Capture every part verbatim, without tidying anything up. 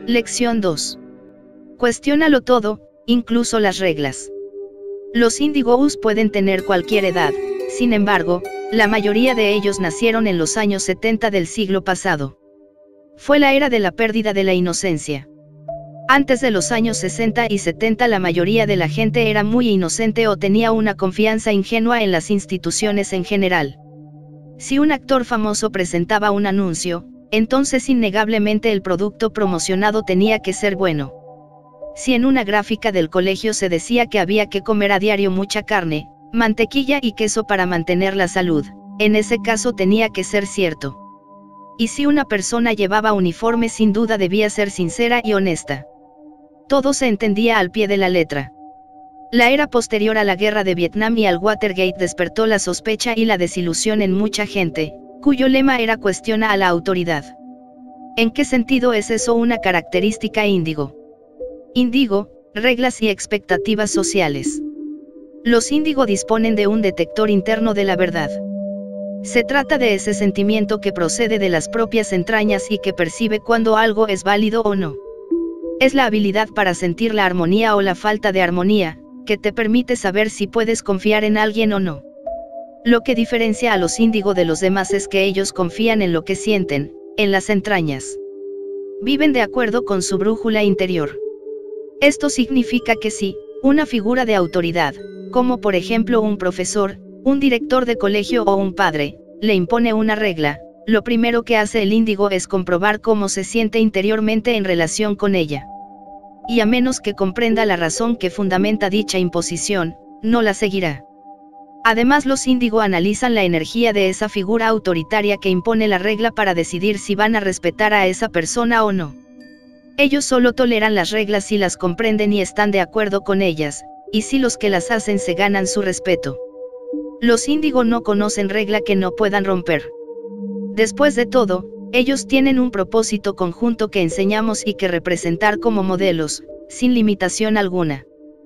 Lección dos. Cuestiónalo todo, incluso las reglas. Los índigos pueden tener cualquier edad, sin embargo, la mayoría de ellos nacieron en los años setenta del siglo pasado. Fue la era de la pérdida de la inocencia. Antes de los años sesenta y setenta la mayoría de la gente era muy inocente o tenía una confianza ingenua en las instituciones en general. Si un actor famoso presentaba un anuncio, entonces innegablemente el producto promocionado tenía que ser bueno. Si en una gráfica del colegio se decía que había que comer a diario mucha carne, mantequilla y queso para mantener la salud, en ese caso tenía que ser cierto. Y si una persona llevaba uniforme sin duda debía ser sincera y honesta. Todo se entendía al pie de la letra. La era posterior a la guerra de Vietnam y al Watergate despertó la sospecha y la desilusión en mucha gente, cuyo lema era cuestiona a la autoridad. ¿En qué sentido es eso una característica índigo? Índigo, reglas y expectativas sociales. Los índigo disponen de un detector interno de la verdad. Se trata de ese sentimiento que procede de las propias entrañas y que percibe cuando algo es válido o no. Es la habilidad para sentir la armonía o la falta de armonía, que te permite saber si puedes confiar en alguien o no. Lo que diferencia a los índigo de los demás es que ellos confían en lo que sienten, en las entrañas. Viven de acuerdo con su brújula interior. Esto significa que si una figura de autoridad, como por ejemplo un profesor, un director de colegio o un padre, le impone una regla, lo primero que hace el índigo es comprobar cómo se siente interiormente en relación con ella. Y a menos que comprenda la razón que fundamenta dicha imposición, no la seguirá. Además, los índigo analizan la energía de esa figura autoritaria que impone la regla para decidir si van a respetar a esa persona o no. Ellos solo toleran las reglas si las comprenden y están de acuerdo con ellas, y si los que las hacen se ganan su respeto. Los índigo no conocen regla que no puedan romper. Después de todo, ellos tienen un propósito conjunto que enseñamos y que representar como modelos, sin limitación alguna.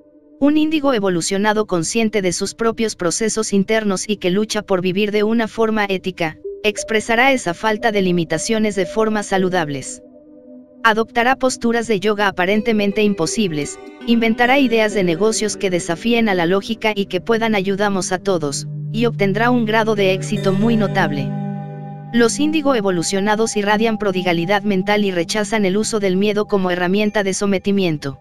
Un índigo evolucionado consciente de sus propios procesos internos y que lucha por vivir de una forma ética, expresará esa falta de limitaciones de formas saludables. Adoptará posturas de yoga aparentemente imposibles, inventará ideas de negocios que desafíen a la lógica y que puedan ayudarnos a todos, y obtendrá un grado de éxito muy notable. Los índigo evolucionados irradian prodigalidad mental y rechazan el uso del miedo como herramienta de sometimiento.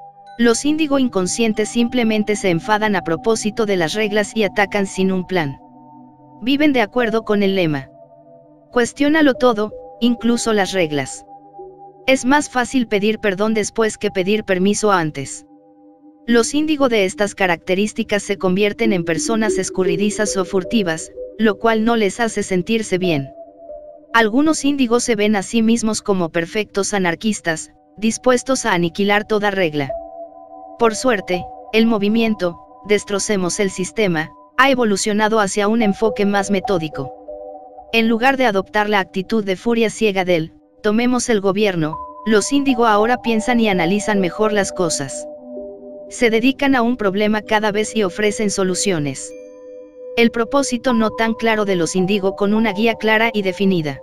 Los índigo inconscientes simplemente se enfadan a propósito de las reglas y atacan sin un plan. Viven de acuerdo con el lema. Cuestiónalo todo, incluso las reglas. Es más fácil pedir perdón después que pedir permiso antes. Los índigo de estas características se convierten en personas escurridizas o furtivas, lo cual no les hace sentirse bien. Algunos índigos se ven a sí mismos como perfectos anarquistas, dispuestos a aniquilar toda regla. Por suerte, el movimiento, Destrocemos el Sistema, ha evolucionado hacia un enfoque más metódico. En lugar de adoptar la actitud de furia ciega del tomemos el gobierno, los índigo ahora piensan y analizan mejor las cosas. Se dedican a un problema cada vez y ofrecen soluciones. El propósito no tan claro de los índigo con una guía clara y definida.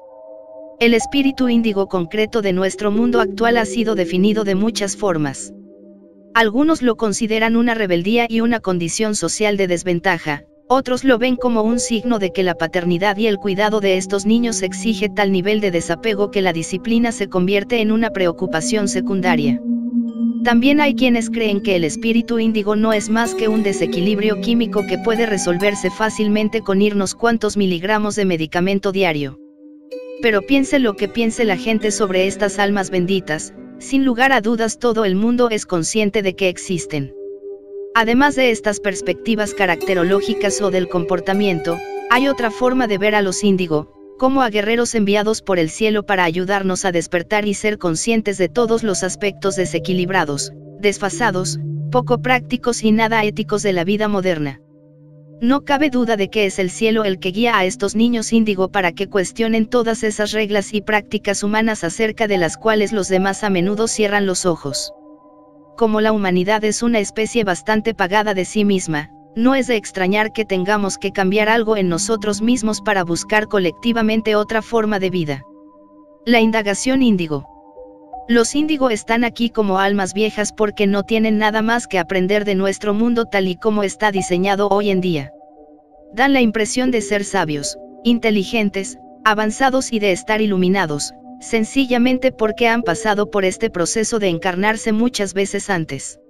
El espíritu índigo concreto de nuestro mundo actual ha sido definido de muchas formas. Algunos lo consideran una rebeldía y una condición social de desventaja, otros lo ven como un signo de que la paternidad y el cuidado de estos niños exige tal nivel de desapego que la disciplina se convierte en una preocupación secundaria. También hay quienes creen que el espíritu índigo no es más que un desequilibrio químico que puede resolverse fácilmente con unos cuantos miligramos de medicamento diario. Pero piense lo que piense la gente sobre estas almas benditas, sin lugar a dudas todo el mundo es consciente de que existen. Además de estas perspectivas caracterológicas o del comportamiento, hay otra forma de ver a los índigo, como a guerreros enviados por el cielo para ayudarnos a despertar y ser conscientes de todos los aspectos desequilibrados, desfasados, poco prácticos y nada éticos de la vida moderna. No cabe duda de que es el cielo el que guía a estos niños índigo para que cuestionen todas esas reglas y prácticas humanas acerca de las cuales los demás a menudo cierran los ojos. Como la humanidad es una especie bastante pagada de sí misma, no es de extrañar que tengamos que cambiar algo en nosotros mismos para buscar colectivamente otra forma de vida. La indagación índigo. Los índigo están aquí como almas viejas porque no tienen nada más que aprender de nuestro mundo tal y como está diseñado hoy en día. Dan la impresión de ser sabios, inteligentes, avanzados y de estar iluminados, sencillamente porque han pasado por este proceso de encarnarse muchas veces antes.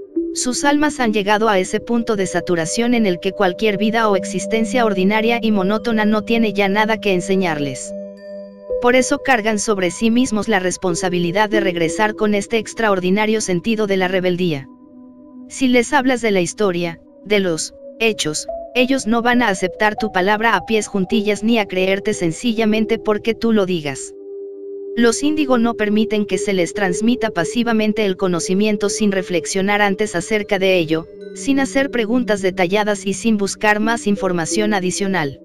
Sus almas han llegado a ese punto de saturación en el que cualquier vida o existencia ordinaria y monótona no tiene ya nada que enseñarles. Por eso cargan sobre sí mismos la responsabilidad de regresar con este extraordinario sentido de la rebeldía. Si les hablas de la historia, de los hechos, ellos no van a aceptar tu palabra a pies juntillas ni a creerte sencillamente porque tú lo digas. Los índigo no permiten que se les transmita pasivamente el conocimiento sin reflexionar antes acerca de ello, sin hacer preguntas detalladas y sin buscar más información adicional.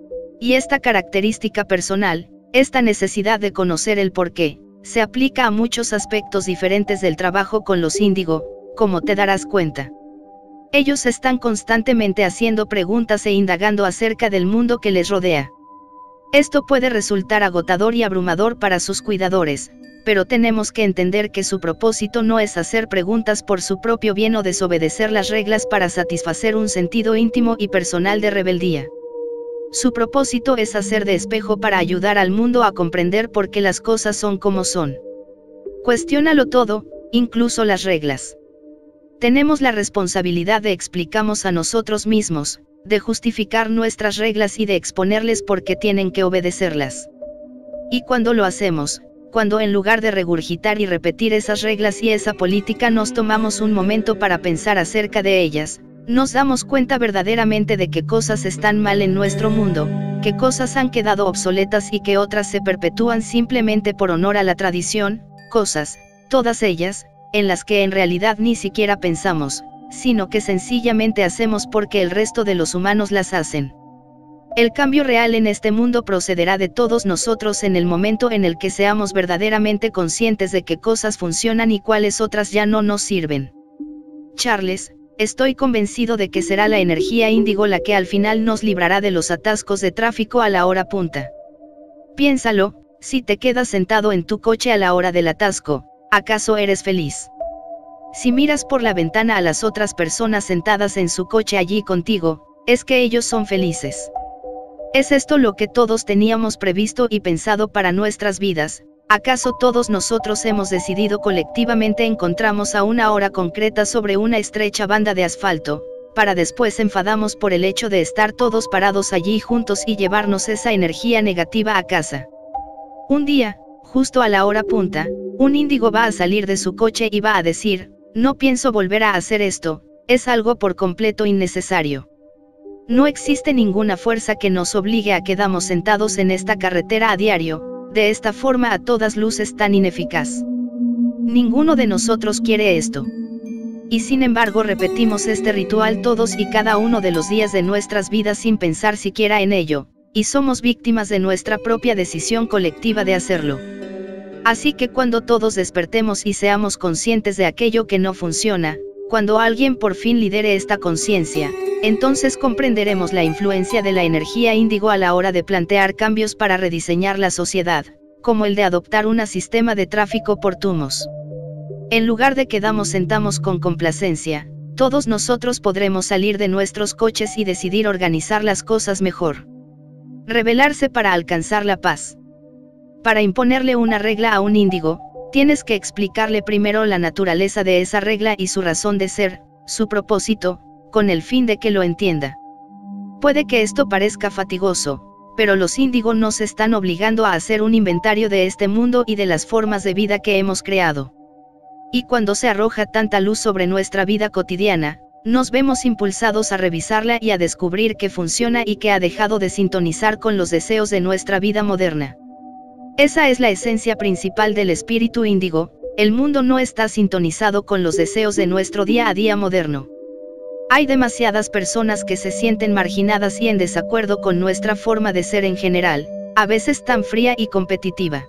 Y esta característica personal, esta necesidad de conocer el porqué, se aplica a muchos aspectos diferentes del trabajo con los índigo, como te darás cuenta. Ellos están constantemente haciendo preguntas e indagando acerca del mundo que les rodea. Esto puede resultar agotador y abrumador para sus cuidadores, pero tenemos que entender que su propósito no es hacer preguntas por su propio bien o desobedecer las reglas para satisfacer un sentido íntimo y personal de rebeldía. Su propósito es hacer de espejo para ayudar al mundo a comprender por qué las cosas son como son. Cuestiónalo todo, incluso las reglas. Tenemos la responsabilidad de explicarnos a nosotros mismos, de justificar nuestras reglas y de exponerles por qué tienen que obedecerlas. Y cuando lo hacemos, cuando en lugar de regurgitar y repetir esas reglas y esa política nos tomamos un momento para pensar acerca de ellas, nos damos cuenta verdaderamente de qué cosas están mal en nuestro mundo, qué cosas han quedado obsoletas y que otras se perpetúan simplemente por honor a la tradición, cosas, todas ellas, en las que en realidad ni siquiera pensamos, sino que sencillamente hacemos porque el resto de los humanos las hacen. El cambio real en este mundo procederá de todos nosotros en el momento en el que seamos verdaderamente conscientes de qué cosas funcionan y cuáles otras ya no nos sirven. Charles, estoy convencido de que será la energía índigo la que al final nos librará de los atascos de tráfico a la hora punta. Piénsalo, si te quedas sentado en tu coche a la hora del atasco, ¿acaso eres feliz? Si miras por la ventana a las otras personas sentadas en su coche allí contigo, es que ellos son felices. ¿Es esto lo que todos teníamos previsto y pensado para nuestras vidas? ¿Acaso todos nosotros hemos decidido colectivamente encontramos a una hora concreta sobre una estrecha banda de asfalto, para después enfadamos por el hecho de estar todos parados allí juntos y llevarnos esa energía negativa a casa? Un día, justo a la hora punta, un índigo va a salir de su coche y va a decir, no pienso volver a hacer esto, es algo por completo innecesario. No existe ninguna fuerza que nos obligue a quedarnos sentados en esta carretera a diario, de esta forma a todas luces tan ineficaz. Ninguno de nosotros quiere esto. Y sin embargo repetimos este ritual todos y cada uno de los días de nuestras vidas sin pensar siquiera en ello, y somos víctimas de nuestra propia decisión colectiva de hacerlo. Así que cuando todos despertemos y seamos conscientes de aquello que no funciona, cuando alguien por fin lidere esta conciencia, entonces comprenderemos la influencia de la energía índigo a la hora de plantear cambios para rediseñar la sociedad, como el de adoptar un sistema de tráfico por turnos. En lugar de quedarnos sentados con complacencia, todos nosotros podremos salir de nuestros coches y decidir organizar las cosas mejor. Rebelarse para alcanzar la paz. Para imponerle una regla a un índigo, tienes que explicarle primero la naturaleza de esa regla y su razón de ser, su propósito, con el fin de que lo entienda. Puede que esto parezca fatigoso, pero los índigo nos están obligando a hacer un inventario de este mundo y de las formas de vida que hemos creado. Y cuando se arroja tanta luz sobre nuestra vida cotidiana, nos vemos impulsados a revisarla y a descubrir qué funciona y qué ha dejado de sintonizar con los deseos de nuestra vida moderna. Esa es la esencia principal del espíritu índigo, el mundo no está sintonizado con los deseos de nuestro día a día moderno. Hay demasiadas personas que se sienten marginadas y en desacuerdo con nuestra forma de ser en general, a veces tan fría y competitiva.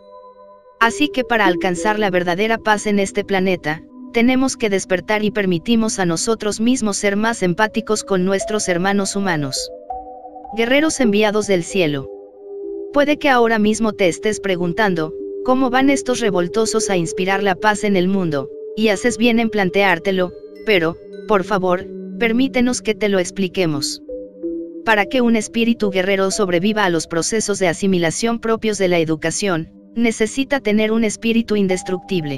Así que para alcanzar la verdadera paz en este planeta, tenemos que despertar y permitimos a nosotros mismos ser más empáticos con nuestros hermanos humanos. Guerreros enviados del cielo. Puede que ahora mismo te estés preguntando, ¿Cómo van estos revoltosos a inspirar la paz en el mundo? Y haces bien en planteártelo, pero, por favor, permítenos que te lo expliquemos. Para que un espíritu guerrero sobreviva a los procesos de asimilación propios de la educación, necesita tener un espíritu indestructible.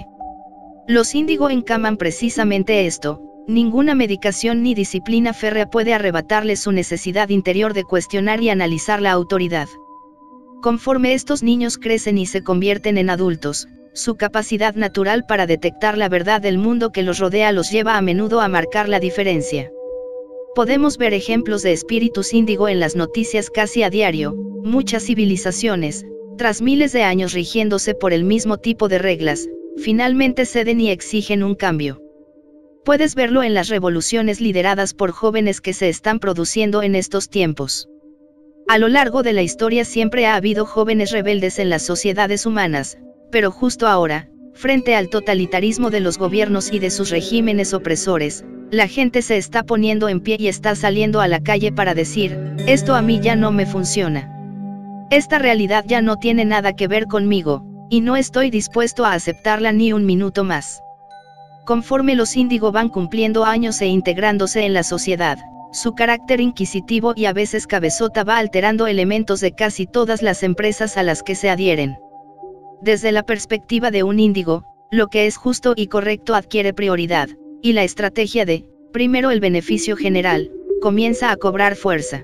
Los índigo encaman precisamente esto: ninguna medicación ni disciplina férrea puede arrebatarles su necesidad interior de cuestionar y analizar la autoridad. Conforme estos niños crecen y se convierten en adultos, su capacidad natural para detectar la verdad del mundo que los rodea los lleva a menudo a marcar la diferencia. Podemos ver ejemplos de espíritus índigo en las noticias casi a diario. Muchas civilizaciones, tras miles de años rigiéndose por el mismo tipo de reglas, finalmente ceden y exigen un cambio. Puedes verlo en las revoluciones lideradas por jóvenes que se están produciendo en estos tiempos. A lo largo de la historia siempre ha habido jóvenes rebeldes en las sociedades humanas, pero justo ahora, frente al totalitarismo de los gobiernos y de sus regímenes opresores, la gente se está poniendo en pie y está saliendo a la calle para decir: esto a mí ya no me funciona. Esta realidad ya no tiene nada que ver conmigo, y no estoy dispuesto a aceptarla ni un minuto más. Conforme los índigo van cumpliendo años e integrándose en la sociedad, su carácter inquisitivo y a veces cabezota va alterando elementos de casi todas las empresas a las que se adhieren. Desde la perspectiva de un índigo, lo que es justo y correcto adquiere prioridad, y la estrategia de, primero el beneficio general, comienza a cobrar fuerza.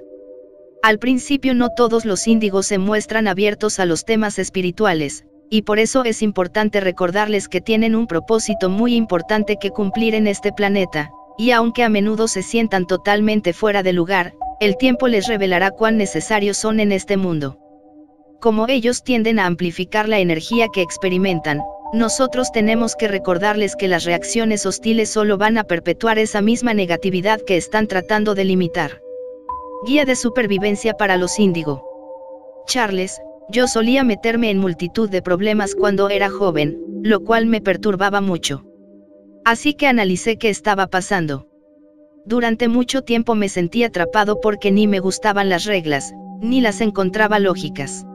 Al principio no todos los índigos se muestran abiertos a los temas espirituales, y por eso es importante recordarles que tienen un propósito muy importante que cumplir en este planeta, y aunque a menudo se sientan totalmente fuera de lugar, el tiempo les revelará cuán necesarios son en este mundo. Como ellos tienden a amplificar la energía que experimentan, nosotros tenemos que recordarles que las reacciones hostiles solo van a perpetuar esa misma negatividad que están tratando de limitar. Guía de supervivencia para los índigo. Charles, yo solía meterme en multitud de problemas cuando era joven, lo cual me perturbaba mucho. Así que analicé qué estaba pasando. Durante mucho tiempo me sentí atrapado porque ni me gustaban las reglas, ni las encontraba lógicas.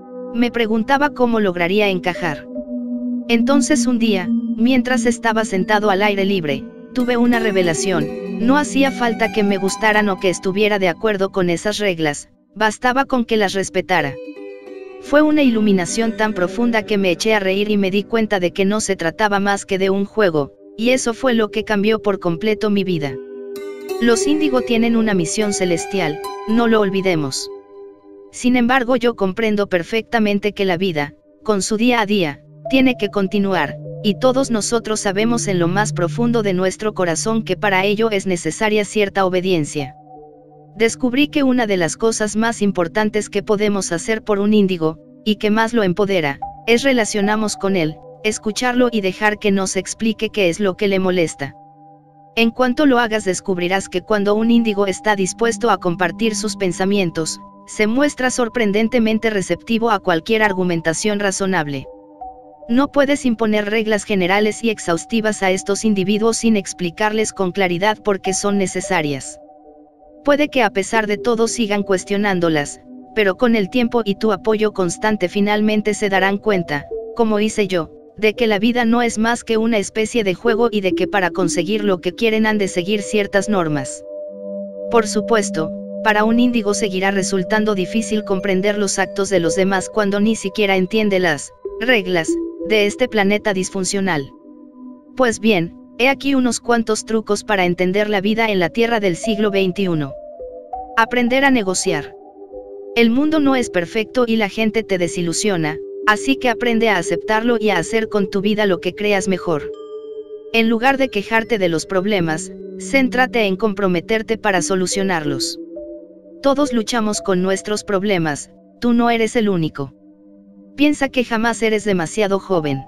Me preguntaba cómo lograría encajar. Entonces un día, mientras estaba sentado al aire libre, tuve una revelación: no hacía falta que me gustaran o que estuviera de acuerdo con esas reglas, bastaba con que las respetara. Fue una iluminación tan profunda que me eché a reír y me di cuenta de que no se trataba más que de un juego, y eso fue lo que cambió por completo mi vida. Los índigo tienen una misión celestial, no lo olvidemos. Sin embargo, yo comprendo perfectamente que la vida, con su día a día, tiene que continuar, y todos nosotros sabemos en lo más profundo de nuestro corazón que para ello es necesaria cierta obediencia. Descubrí que una de las cosas más importantes que podemos hacer por un índigo, y que más lo empodera, es relacionarnos con él, escucharlo y dejar que nos explique qué es lo que le molesta. En cuanto lo hagas, descubrirás que cuando un índigo está dispuesto a compartir sus pensamientos, se muestra sorprendentemente receptivo a cualquier argumentación razonable. No puedes imponer reglas generales y exhaustivas a estos individuos sin explicarles con claridad por qué son necesarias. Puede que a pesar de todo sigan cuestionándolas, pero con el tiempo y tu apoyo constante finalmente se darán cuenta, como hice yo, de que la vida no es más que una especie de juego y de que para conseguir lo que quieren han de seguir ciertas normas. Por supuesto, para un índigo seguirá resultando difícil comprender los actos de los demás cuando ni siquiera entiende las reglas de este planeta disfuncional. Pues bien, he aquí unos cuantos trucos para entender la vida en la Tierra del siglo veintiuno. Aprender a negociar. El mundo no es perfecto y la gente te desilusiona, así que aprende a aceptarlo y a hacer con tu vida lo que creas mejor. En lugar de quejarte de los problemas, céntrate en comprometerte para solucionarlos. Todos luchamos con nuestros problemas, tú no eres el único. Piensa que jamás eres demasiado joven.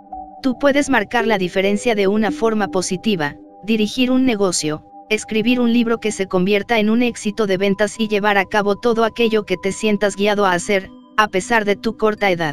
Tú puedes marcar la diferencia de una forma positiva, dirigir un negocio, escribir un libro que se convierta en un éxito de ventas y llevar a cabo todo aquello que te sientas guiado a hacer, a pesar de tu corta edad.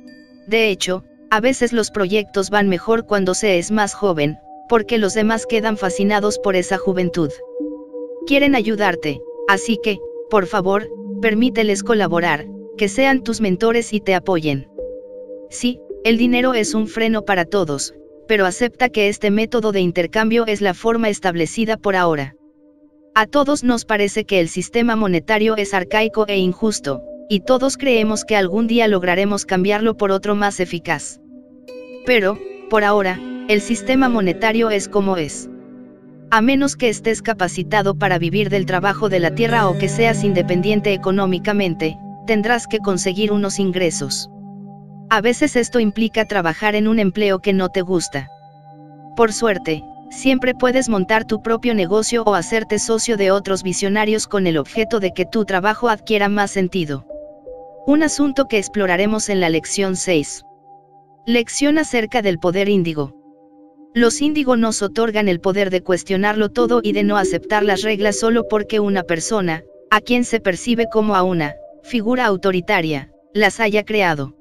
De hecho, a veces los proyectos van mejor cuando se es más joven, porque los demás quedan fascinados por esa juventud. Quieren ayudarte, así que, por favor, permíteles colaborar, que sean tus mentores y te apoyen. Sí, El dinero es un freno para todos, pero acepta que este método de intercambio es la forma establecida por ahora. A todos nos parece que el sistema monetario es arcaico e injusto, y todos creemos que algún día lograremos cambiarlo por otro más eficaz. Pero, por ahora, el sistema monetario es como es. A menos que estés capacitado para vivir del trabajo de la tierra o que seas independiente económicamente, tendrás que conseguir unos ingresos. A veces esto implica trabajar en un empleo que no te gusta. Por suerte, siempre puedes montar tu propio negocio o hacerte socio de otros visionarios con el objeto de que tu trabajo adquiera más sentido. Un asunto que exploraremos en la lección seis. Lección acerca del poder índigo. Los índigo nos otorgan el poder de cuestionarlo todo y de no aceptar las reglas solo porque una persona, a quien se percibe como a una figura autoritaria, las haya creado.